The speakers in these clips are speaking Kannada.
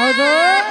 ಹೌದು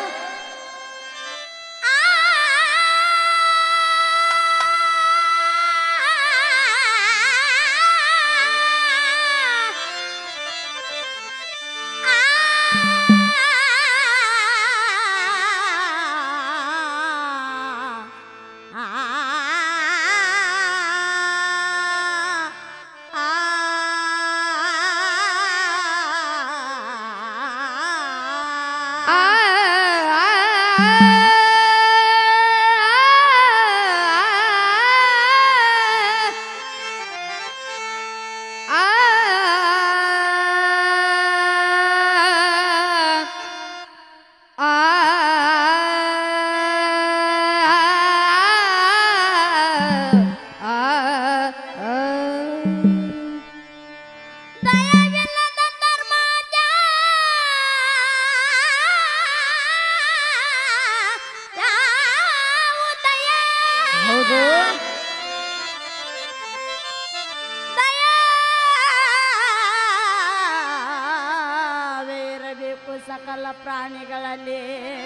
ಸಕಲ ಪ್ರಾಣಿಗಳಲ್ಲಿ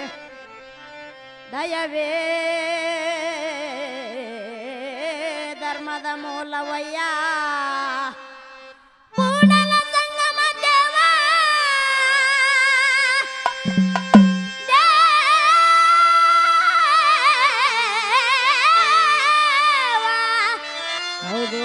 ದಯವೇ ಧರ್ಮದ ಮೂಲವಯ್ಯ ಕೂಡಲ ಸಂಗಮ ದೇವ ಹೌದು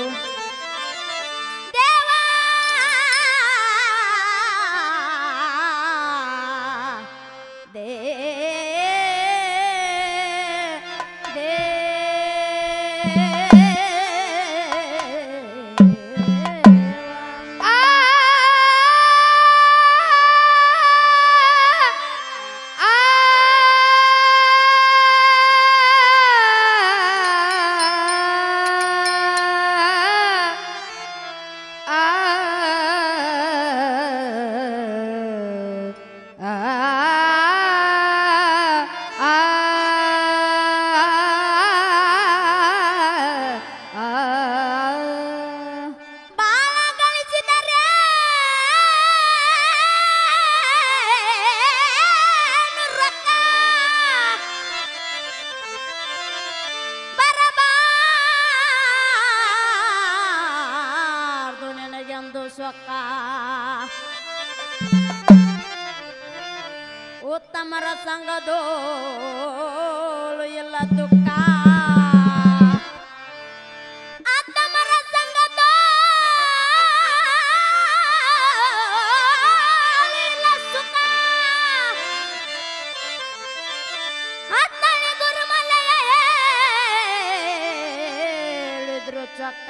ಉತ್ತಮರ ಸಂಗದೋಳು ಎಲ್ಲ ದುಃಖ ಅತ್ತಮರ ಸಂಗದೋಳು ಎಲ್ಲ ಸುಖ ಹತ್ತನೇ ಗುರುಮಲೆಯ ಹೇಳಿದ್ರು ಚೊಕ್ಕ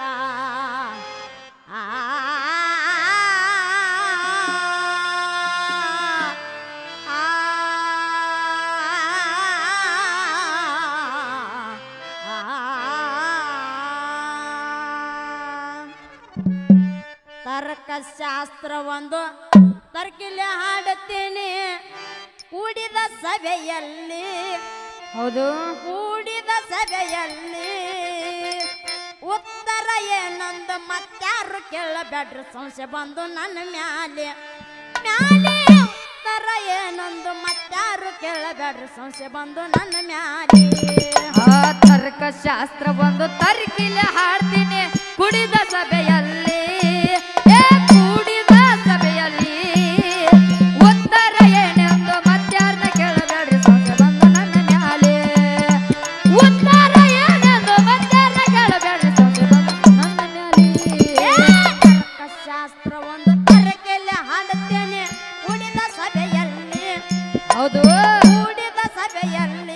ತರ್ಕಶಾಸ್ತ್ರ ಒಂದು ತರ್ಕಿಲೆ ಹಾಡುತ್ತೀನಿ ಕೂಡಿದ ಸಭೆಯಲ್ಲಿ ಹೌದು ಕೂಡಿದ ಸಭೆಯಲ್ಲಿ ಉತ್ತರ ಏನೊಂದು ಮತ್ತಾರು ಕೇಳಬೇಡ್ರಿ ಸಂಶಯ ಬಂದು ನನ್ನ ಮ್ಯಾಲೆ ಮ್ಯಾಲೆ ಉತ್ತರ ಏನೊಂದು ಮತ್ತಾರು ಕೇಳಬೇಡ್ರಿ ಸಂಶಯ ಬಂದು ನನ್ನ ಮ್ಯಾಲೆ ತರ್ಕಶಾಸ್ತ್ರ ಒಂದು ತರ್ಕಿಲೆ ಹಾಡ್ತೀನಿ ಕುಡಿದ ಸಭೆಯಲ್ಲಿ ಕೂಡಿದ ಸಭೆಯಲ್ಲಿ ಉತ್ತರ ಏನೆಂದು ಮತ್ತಾರನ್ನ ಕೇಳಬೇಡ್ರಿ ಸಂಶಯ ಬಂದು ನನ್ನ ಮ್ಯಾಲೆ ಉತ್ತರ ಏನೆಂದು ಮತ್ತಾರನ್ನ ಕೇಳಬೇಡ್ರಿ ಸಂಶಯ ಬಂದು ನನ್ನ ಮ್ಯಾಲೆ ತರ್ಕಶಾಸ್ತ್ರ ಒಂದು ತರ್ಕಿಲೆ ಹಾಡುತ್ತೇನೆ ಕೂಡಿದ ಸಭೆಯಲ್ಲಿ ಹೌದು ಕೂಡಿದ ಸಭೆಯಲ್ಲಿ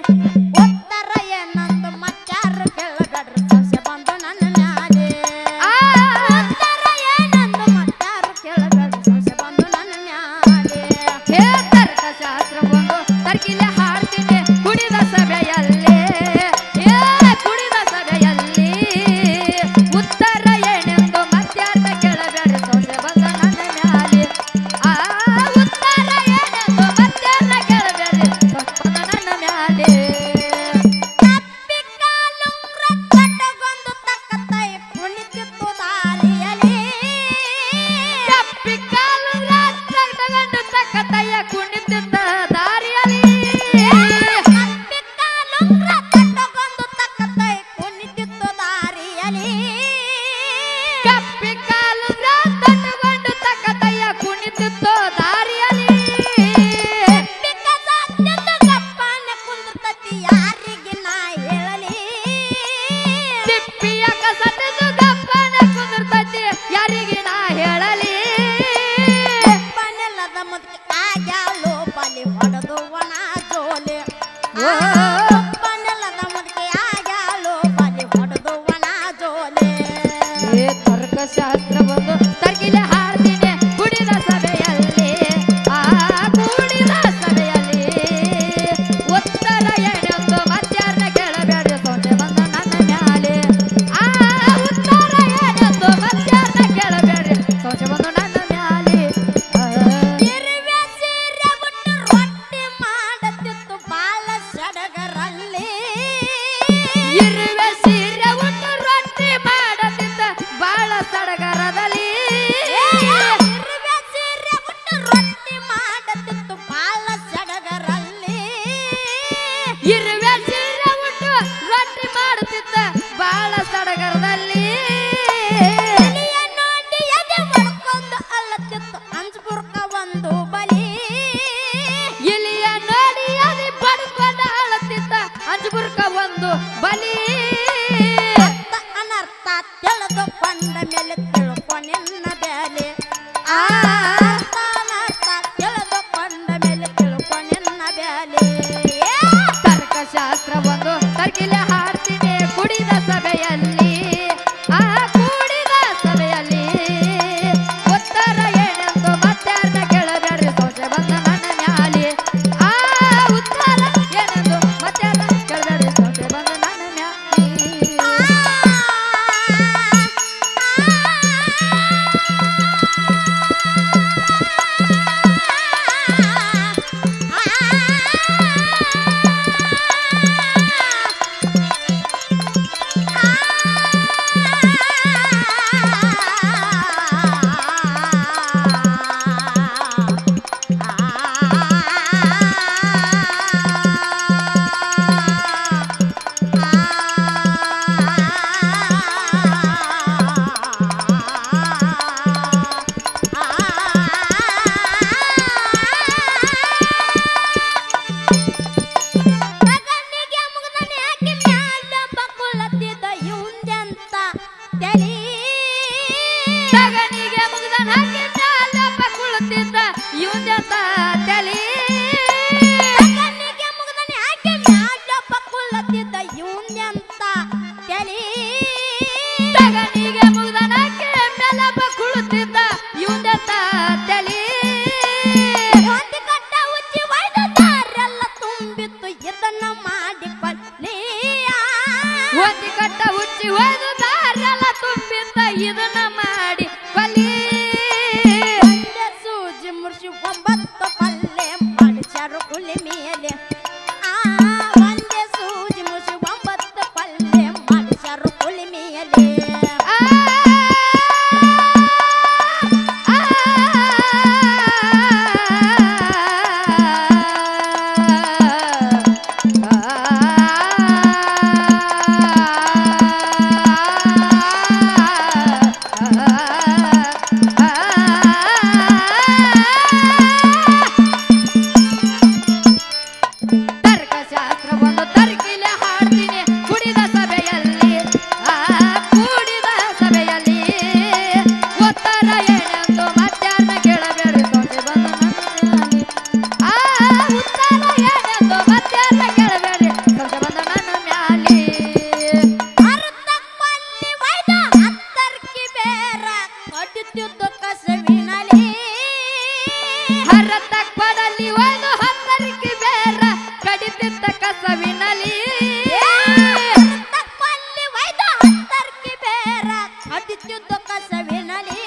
ಉತ್ತರ ಏನಂದು ಮತ್ತಾರು ಕೇಳಬೇಡ್ರಿ ಸಂಶಯ ಬಂದು ನನ್ನ ಮ್ಯಾಲೆ ಆ ತರ್ಕಶಾಸ್ತ್ರ ಒಂದು ತರ್ಕಿಲೆ ಹಾಡ್ತೀನಿ ಕುಡಿದ ಸಭೆಯಲ್ಲಿ ಆ ಕೂಡಿದ ಸಭೆಯಲ್ಲಿ ಉತ್ತರ ಏನೆಂದು ಮತ್ಯಾರನ್ನ ಕೇಳಬೇಡ್ರಿ ಸೊಂಟೆ ಬಂದ ನನ್ನ ಮ್ಯಾಲೆ ಆ ಉತ್ತರ ಏನೆಂದು ಮತ್ಯಾರನ್ನ ಕೇಳಬೇಡ್ರಿ ಸೊಂಟೆ ಬಂದು ನನ್ನ ಮ್ಯಾಲೆ ಇರುವೆ ಸೀರೆ ಉಟ್ಟು ರೊಟ್ಟಿ ಮಾಡತಿತ್ತು ಬಾಳ ಸಡಗರಲ್ಲಿ ಇರುವೆ ಸೀರೆ ಉಟ್ಟು ರೊಟ್ಟಿ ಮಾಡತಿದ್ದ ಬಾಳ ಸಡಗರದಲ್ಲಿ ಇರುವೆ ಸೀರೆ ಉಟ್ಟು ರೊಟ್ಟಿ ಮಾಡತಿತ್ತು ಬಾಳ ಸಡಗರಲ್ಲಿ ಇರುವೆ ಸೀರೆ ಉಟ್ಟು ರೊಟ್ಟಿ ಮಾಡುತ್ತಿದ್ದ ಬಾಳ ಸಡಗರದಲ್ಲಿ ಇಲಿಯ ನೋಡಿ ಎದೆ ಹೊಡ್ಕೊಂಡು ಅಲ್ಲತ್ತಿತ್ತು ಅಂಜುಬುರ್ಕ ಒಂದು ಬಲಿ ಇಲಿಯ ನೋಡಿ ಅದಿ ಬಡ್ಕೊಂಡ ಅಳತಿದ್ದ ಅಂಜುಬುರ್ಕ ಒಂದು ಬಲಿ ಅರ್ಥ ಅನರ್ಥ ತಿಳಿದುಕೊಂಡ ಮೇಲೆ ತಿಳ್ಕೊ ನಿನ್ನ ಬೆಲೆ ಅರ್ಥ ಅನರ್ಥ ತಿಳಿದುಕೊಂಡ ಮೇಲೆ ತಿಳ್ಕೊ ನಿನ್ನ ಬೆಲೆ ತರ್ಕಶಾಸ್ತ್ರ ಒಂದು ತರ್ಕಿಲೆ ಹಾಡ್ತೀನಿ ಕುಡಿದ ಸಭೆಯಲ್ಲಿ ಆ ಕೂಡಿದ ಸಭೆಯಲ್ಲಿ ಉತ್ತರ ಏನೆಂದು ಮತ್ಯಾರನ್ನ ಕೇಳಬೇಡ್ರಿ ಸೊಸೆ ಬಂದ ನನ್ನ ಮ್ಯಾಲೆ ಆ ಉತ್ತರ ಏನೆಂದು ಮತ್ಯಾರನ್ನ ಕೇಳಬೇಡ್ರಿ ಸೊಸೆ ಬಂದ ನನ್ನ ಮ್ಯಾಲೆ ಮಗನಿಗೆ ಮುಗ್ದನೆ ಹಾಕಿ ಮ್ಯಾಲ ಬಕ್ಕುಳತ್ತಿದ್ದ ಇವಂದೆಂತ ತಲಿ ತಗನಿಗೆ ಮುಗ್ದನ ಹಾಕಿ ಮ್ಯಾಲ ಬಕ್ಕುಳುತ್ತಿದ್ದ ಇವಂದೆಂತ ತಲಿ ಮಗನಿಗೆ ಮುಗ್ದನೆ ಹಾಕಿ ಮ್ಯಾಲ ಬಕ್ಕುಳತ್ತಿದ್ದ ಇವಂದೆಂತ ತಲಿ ತಗನಿಗೆ ಮುಗ್ದನ ಹಾಕಿ ಮ್ಯಾಲ ಬಕ್ಕುಳುತ್ತಿದ್ದ ಇವಂದೆಂತ ತಲಿ ಒಂದು ಕಟ್ಟ ಉಚ್ಚಿ ಒಯ್ದು ದಾರೆಲ್ಲ ತುಂಬಿತ್ತು ಇದನ್ನ ಮಾಡಿಕೊಳ್ಳಿ ಒಂದು ಕಟ್ಟ ಹುಚ್ಚಿ ಹೋದು ದಾರೆಲ್ಲ ತುಂಬಿದ್ದ ಇದನ್ನ ಮಾಡಿ ಕೊಲಿ ಒಂದೇ ಸೂಜಿ ಮುರ್ಸಿ 9 ಪಲ್ಲೆ ಮಾಡಿಸ್ಯಾರು ಕುಲಿ ಮೇಲೆ ಒಂದೇ ಸೂಜಿ ಮುರ್ಸಿ 9 ಪಲ್ಲೆ ಮಾಡಿಸ್ಯಾರು ಕುಲಿ ಮೇಲೆ ಆ ಆ ತರ್ಕಶಾಸ್ತ್ರ ಒಂದು ತರ್ಕಿಲೆ ಹಾಡ್ತೀನಿ ಕುಡಿದ ಸಭೆಯಲ್ಲಿ ಆ ಕೂಡಿದ ಸಭೆಯಲ್ಲಿ ಉತ್ತರ ಏನೆಂದು ಮತ್ಯಾರನ್ನ ಕೇಳಬೇಡ್ರಿ ಸೊಸೆ ಬಂದ ನನ್ನ ಮ್ಯಾಲೆ ಆ ಉತ್ತರ ಏನೆಂದು ಮತ್ಯಾರನ್ನ ಕೇಳಬೇಡ್ರಿ ಸೊಸೆ ಬಂದ ನನ್ನ ಮ್ಯಾಲೆ ಅರ್ಧಕ್ಕೊಂದಿ ಒಯ್ದ ಹತ್ತರ್ಕಿ ಬೇರ ಕಡಿತಿದ್ದು ಕಸವಿನಲಿ ಹರತ ಕೊಡಲಿ ಒಂದು ಹತ್ತರಿಕೆ ಬೇರ ಕಡಿತಿದ್ದ ಕಸವಿನಲಿ ಅರ್ಧಕ್ಕೊಂದಿ ಒಯ್ದ ಹತ್ತರ್ಕಿ ಬೇರ ಕಡಿತಿದ್ದು ಕಸವಿನಲಿ